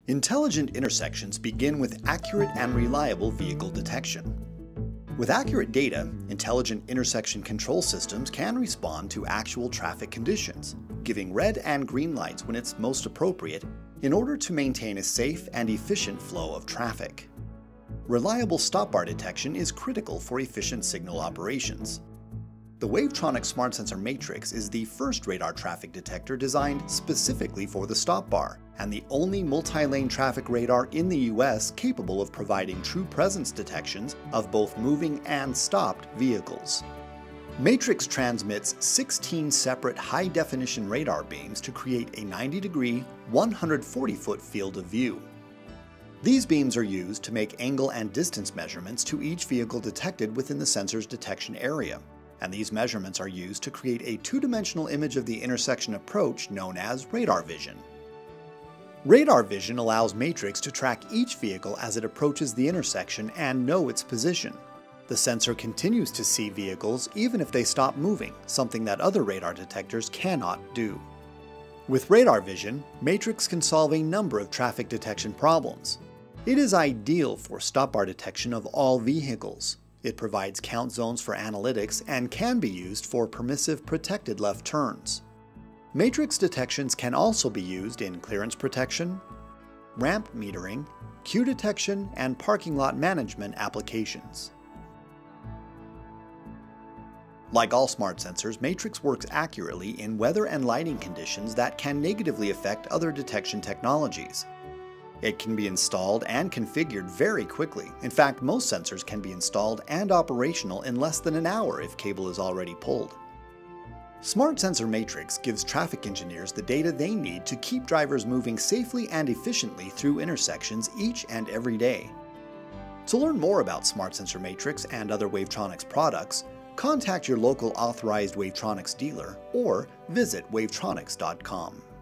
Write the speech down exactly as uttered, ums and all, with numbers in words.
Intelligent intersections begin with accurate and reliable vehicle detection. With accurate data, intelligent intersection control systems can respond to actual traffic conditions, giving red and green lights when it's most appropriate in order to maintain a safe and efficient flow of traffic. Reliable stop bar detection is critical for efficient signal operations. The Wavetronics SmartSensor Matrix is the first radar traffic detector designed specifically for the stop bar, and the only multi-lane traffic radar in the U S capable of providing true presence detections of both moving and stopped vehicles. Matrix transmits sixteen separate high-definition radar beams to create a ninety degree, one hundred forty foot field of view. These beams are used to make angle and distance measurements to each vehicle detected within the sensor's detection area, and these measurements are used to create a two-dimensional image of the intersection approach known as radar vision. Radar vision allows Matrix to track each vehicle as it approaches the intersection and know its position. The sensor continues to see vehicles even if they stop moving, something that other radar detectors cannot do. With radar vision, Matrix can solve a number of traffic detection problems. It is ideal for stop bar detection of all vehicles. It provides count zones for analytics and can be used for permissive protected left turns. Matrix detections can also be used in clearance protection, ramp metering, queue detection, and parking lot management applications. Like all smart sensors, Matrix works accurately in weather and lighting conditions that can negatively affect other detection technologies. It can be installed and configured very quickly. In fact, most sensors can be installed and operational in less than an hour if cable is already pulled. SmartSensor Matrix gives traffic engineers the data they need to keep drivers moving safely and efficiently through intersections each and every day. To learn more about SmartSensor Matrix and other Wavetronics products, contact your local authorized Wavetronics dealer or visit wavetronics dot com.